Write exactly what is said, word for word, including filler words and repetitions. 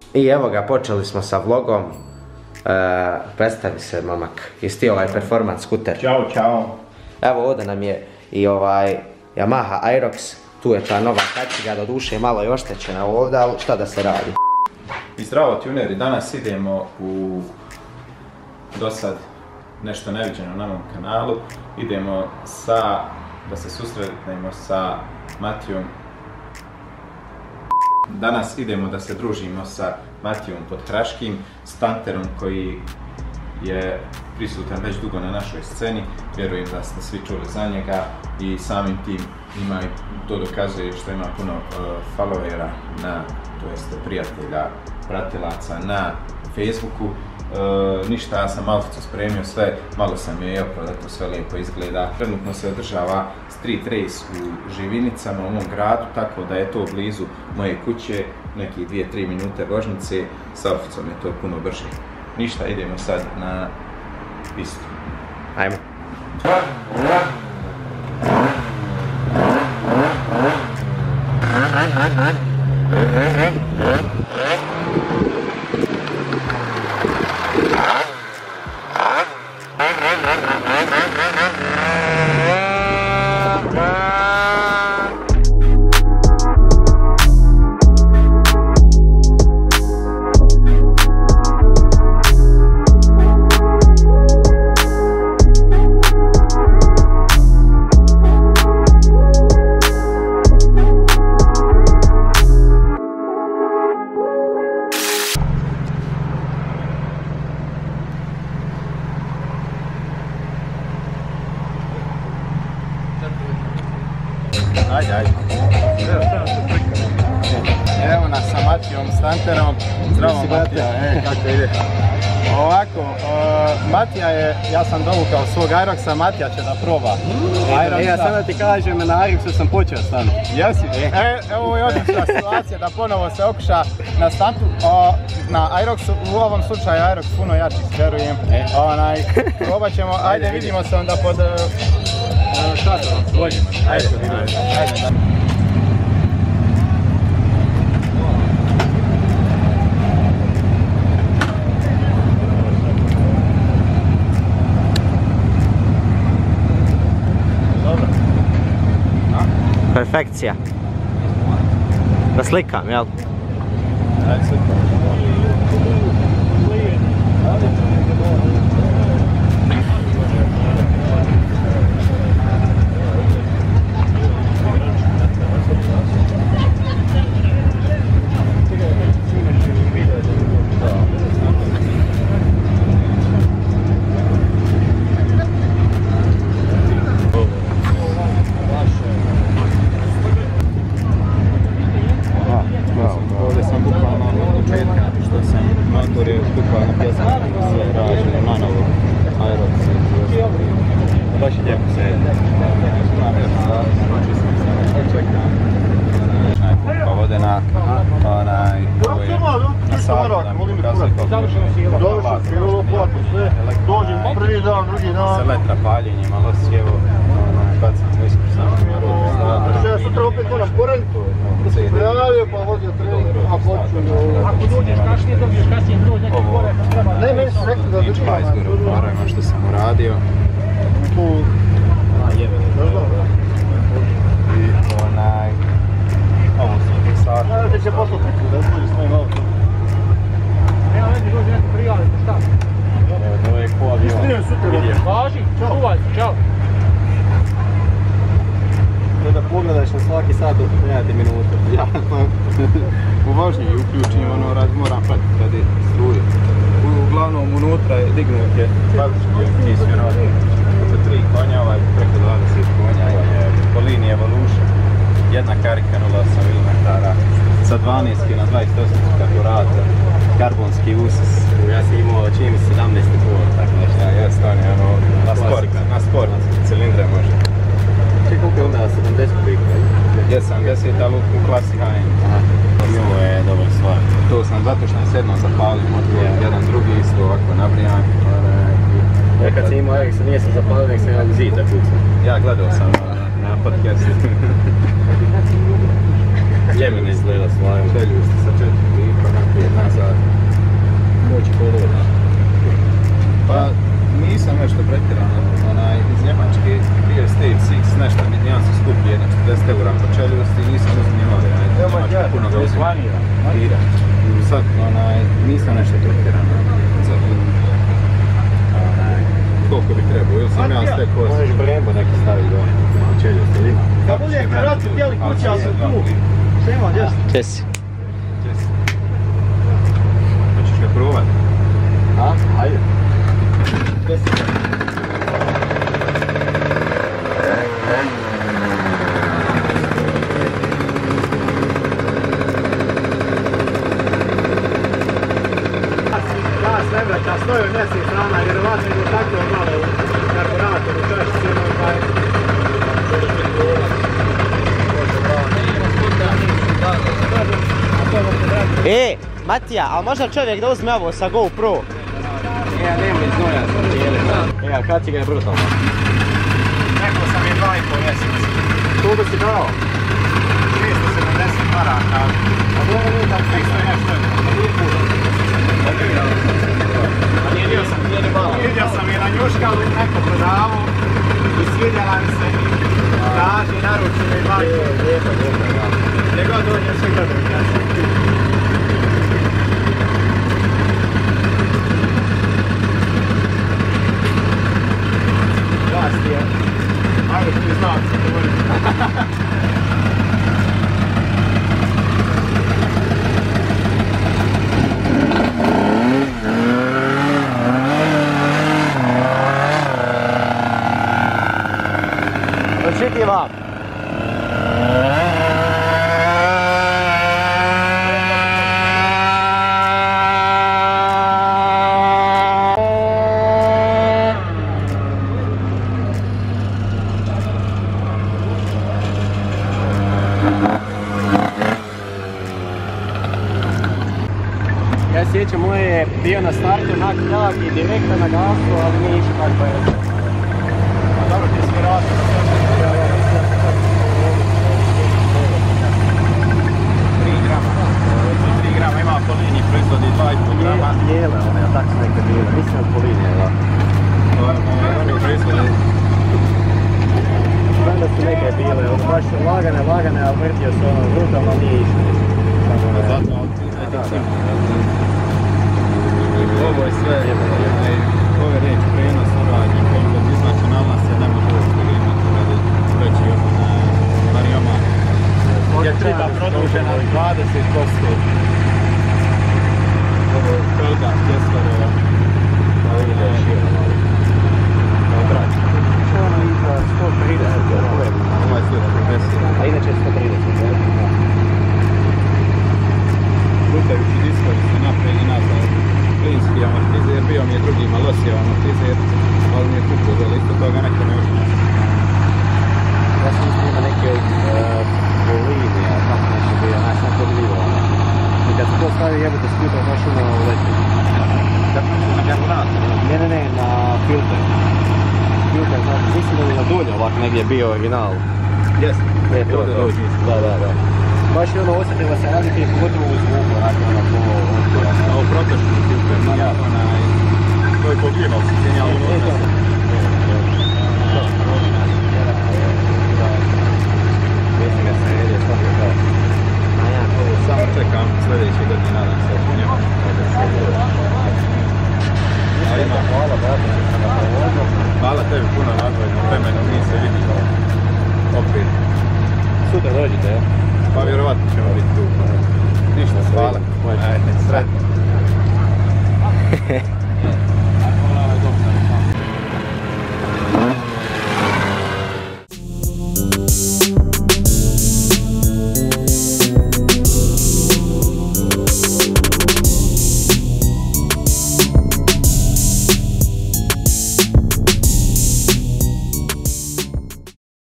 I evo ga, počeli smo sa vlogom. E, predstavi se, momak. Jesi ti ovaj performance skuter? Ćao, čao. Evo ovdje nam je i ovaj Yamaha Aerox. Tu je ta nova kaciga, do duše malo je oštećena ovdje, ali šta da se radi? I zdravo tuneri, danas idemo u dosad nešto neviđeno na mom kanalu. Idemo sa, da se susretnemo sa Matijom. Danas idemo da se družimo sa Matijom Podhraškim, stunterom koji je prisutan već dugo na našoj sceni. Vjerujem da ste svi čuli za njega i samim tim ima i to dokazuje što ima puno uh, followera, na, to jeste prijatelja, pratilaca na Facebooku. Uh, ništa, ja sam malkicu spremio sve, malo sam je opao da to sve lijepo izgleda. Trenutno se održava street race u Živinicama u mom gradu, tako da je to blizu moje kuće, neki dvije tri minute vožnice, sa Orficom je to puno brže. Ništa, idemo sad na pistu. Ajmo. Ajde, ajde. Evo nas sa Matijom Stunterom. Zdravo Matija, e, kako ide? Ovako, uh, Matija je, ja sam dovukao svog Aeroxa, Matija će da proba. E, ja sad da ti kažem, na Aeroxu sam počeo stan. Jesi? E, evo je odlična situacija da ponovo se okuša na stantu. Uh, na Aeroxu, u ovom slučaju Aerox puno jači, vjerujem. E. Onaj, probat ćemo, ajde, ajde vidimo se onda pod... Uh, šatorom, dođemo. Ajde, ajde, ajde. Perfekcija. Da slikam, jel? Ajde, slikam. Baš je lijepo se pumpa vodena, onaj, ovo je na sadu da mi pokazuje kako može dođem prvi dan, drugi dan. Seletra, paljenje, malo sjevo, bacam visku samo na rodu. Što ja sutra opet moram poraditi, da se prijavio pa vodio trening, a počinu. Ako dođeš kasnije, dobiješ kasnije broj neki pored. Ne, meni su rekli da držim. Pa izgore u paravima što sam uradio. I onaj, ovo su fiksači. Ja te će poslati da dođe s mojim autom. Evo vidi, dođe neko prijaviti, šta? Evo, ovo je ko avion. Istrije sutra. Važi, čuvaj se, čao. Da pogledaš na svaki sat od pet minuta. Ja, u vožnji uključim, ono, moram pratiti kad je struje. Uglavnom, unutra je dignut je bazički kisvjerov. Oko tri konja, ovaj preko dvadeset konja je po liniji Evolution. Jedna karika nula osam milimetara sa dvanaest na dvadeset osam karburator, karbonski usis. Ja sam imao čini mi sedamnaest i pol, tako nešto. Ja, jes, on je ono, na sport, na sport, cilindre može. Čekaj, koliko je onda sedamdeset kubika? Je sedamdeset, ali u klasi H M. Aha, ovo je dobra stvar. To sam zato što sam s jednom zapalio motor, jedan drugi isto ovako nabrijan. Ja kad sam imao Aerox, nije sam zapalio, nek sam imao zid da kucam. Ja gledao sam na podcastu. Ljemena izgleda stvarno. Šelju ste sa četiri lipa. opet nazad. Moći poloda. Pa nisam nešto pretjerano, onaj iz Njemačke bio Stage šest, nešto nijansu skuplji, jedna četrdeset eura po čeljusti i nisam uzmio ove, Njemačke puno ga uzmio. I sad, onaj, nisam nešto pretjerano za to. Koliko bi trebao, ili sam ja sve kosti. Možeš Brembo neki staviti do čeljusti, ili ima? Da bude karatu htjeli kući, ali sam tu. Šta ima, gdje si? Gdje si? Hoćeš ga probati? A? Ajde. Gdje si? Ja stoju mjesec dana, vjerovatno je dotaknuo malo u karburatoru, čašicima i taj. E, Matija, ali možda čovjek da uzme ovo sa GoPro? E, ja nemam iz znoja sam dijeli. E, a kad si ga je brutalno? Rekao sam je dva i pol mjesec. Koliko si dao? šesto sedamdeset maraka. A dobro nije tako Neksto je nešto. Vidio sam, nije ni malo. Vidio sam je na njuškalu neko prodavu i svidjela mi se. Traži, naruči me i dva i pol. Lijepo, lijepo, da. Gdje god dođe svi gledaju mjesto. Glas ti je. Ajde ti znam što govorim. Čiti vam! Ja sjećam, moj je bio na startu onak jak i direktno na gasu, ali nije išao kako je. A dobro ti si vjerojatno. tri grama ima po liniji, proizvodi dva i pol grama. Jele one, a tako su neke bile, mislim od po linije, da. Oni proizvode. Znam da su neke bile, ono baš lagane, lagane, ali vrtio se ono brutalno, nije išao ništa. Zato, ali ovo je sve, ove reći prenos, ovaj, koliko iznačionalna se ne može uvijek imati radi veći onaj varijama. Je triba produžena dvadeset posto. Ovo je Felga, Kesslerova. Ovo je šira malo. Kao drag. Što ono iza sto trideset, Ovaj sve deset. a inače sto trideset, ja? Lutajući diskovi su naprijed i nazad. Plinski amortizer, bio mi je drugi Malosija amortizer, ali mi je kupo dole, isto toga neko ne uzme. Ja sam mislim ima neke Bolivije, tako nešto bio, onak sam to vidio. I kad se to stavi jebate skuter, baš ono leti. Da mislim na karburator? Ne, ne, ne, na filter. Filter, znači, mislim da je na dulje ovak negdje bio original. Jeste. E, to, to, da, da, da. Baš je ono osjetilo se raditi, pogotovo u zvuku, onako, ono, po otpora. A ovo protočni filter, nije onaj... To je pogledao se cijenjalo odnosa. Mislim ga se vidi, svaki to. A ja, to je Samo čekam sljedeće godine, nadam se, u Njemačku. A ima... hvala, brate, što sam na povodu. Hvala tebi puno nadvojno, vremenom mi se vidimo. Opet. Sutra dođite, jel? Pa vjerovatno ćemo biti tu. Ništa, hvala. Ajde.